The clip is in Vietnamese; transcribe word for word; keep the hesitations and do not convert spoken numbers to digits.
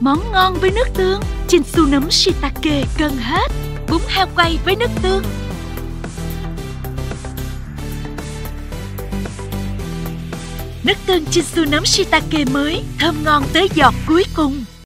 Món ngon với nước tương, Chinsu nấm shiitake cân hết. Bún heo quay với nước tương. Nước tương Chinsu nấm shiitake mới, thơm ngon tới giọt cuối cùng.